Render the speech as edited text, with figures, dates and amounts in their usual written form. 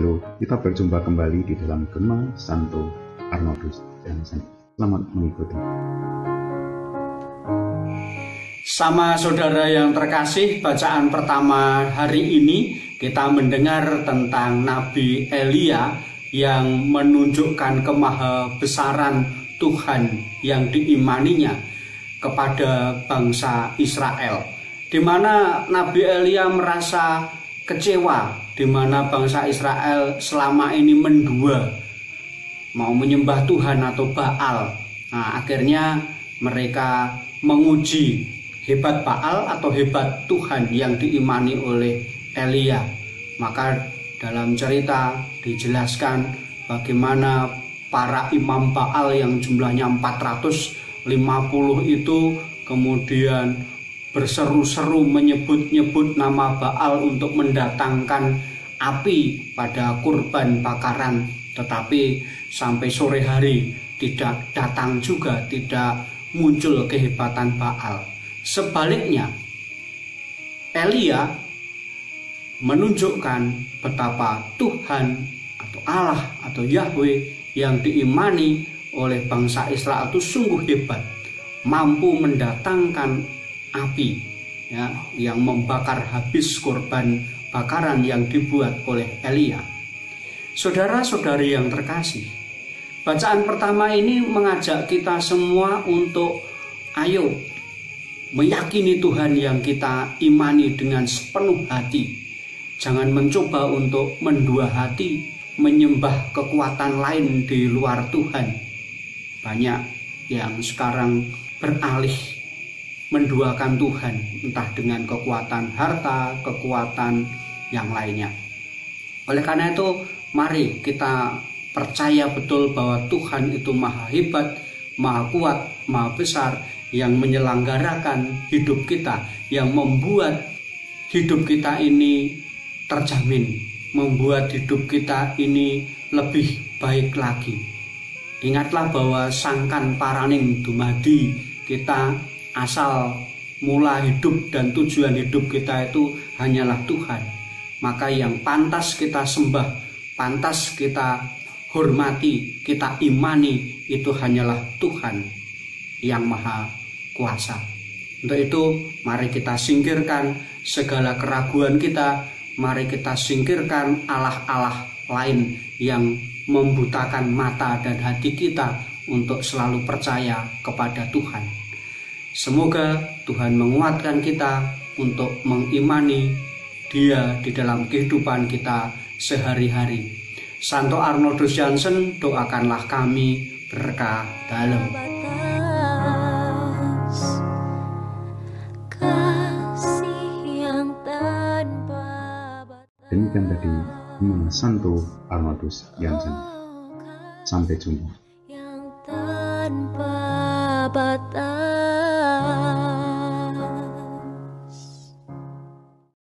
Halo, kita berjumpa kembali di dalam Gema Santo Arnoldus Jansen. Selamat mengikuti. Sama saudara yang terkasih, bacaan pertama hari ini kita mendengar tentang Nabi Elia yang menunjukkan kemahabesaran Tuhan yang diimaninya kepada bangsa Israel, di mana Nabi Elia merasa kecewa, di mana bangsa Israel selama ini mendua, mau menyembah Tuhan atau Baal. Nah, akhirnya mereka menguji hebat Baal atau hebat Tuhan yang diimani oleh Elia. Maka dalam cerita dijelaskan bagaimana para imam Baal yang jumlahnya 450 itu kemudian berseru-seru menyebut-nyebut nama Baal untuk mendatangkan api pada kurban bakaran, tetapi sampai sore hari tidak datang juga, tidak muncul kehebatan Baal. Sebaliknya, Elia menunjukkan betapa Tuhan atau Allah atau Yahweh yang diimani oleh bangsa Israel itu sungguh hebat, mampu mendatangkan api yang membakar habis korban bakaran yang dibuat oleh Elia. Saudara-saudari yang terkasih, bacaan pertama ini mengajak kita semua untuk ayo meyakini Tuhan yang kita imani dengan sepenuh hati. Jangan mencoba untuk mendua hati, menyembah kekuatan lain di luar Tuhan. Banyak yang sekarang beralih menduakan Tuhan, entah dengan kekuatan harta, kekuatan yang lainnya. Oleh karena itu, mari kita percaya betul bahwa Tuhan itu maha hebat, maha kuat, maha besar, yang menyelenggarakan hidup kita, yang membuat hidup kita ini terjamin, membuat hidup kita ini lebih baik lagi. Ingatlah bahwa sangkan paraning dumadi, kita asal mula hidup dan tujuan hidup kita itu hanyalah Tuhan. Maka yang pantas kita sembah, pantas kita hormati, kita imani itu hanyalah Tuhan yang maha kuasa. Untuk itu mari kita singkirkan segala keraguan kita, mari kita singkirkan Allah-Allah lain yang membutakan mata dan hati kita untuk selalu percaya kepada Tuhan. Semoga Tuhan menguatkan kita untuk mengimani Dia di dalam kehidupan kita sehari-hari. Santo Arnoldus Jansen, doakanlah kami berkah dalam. Demikian tadi Gema Santo Arnoldus Jansen. Sampai jumpa.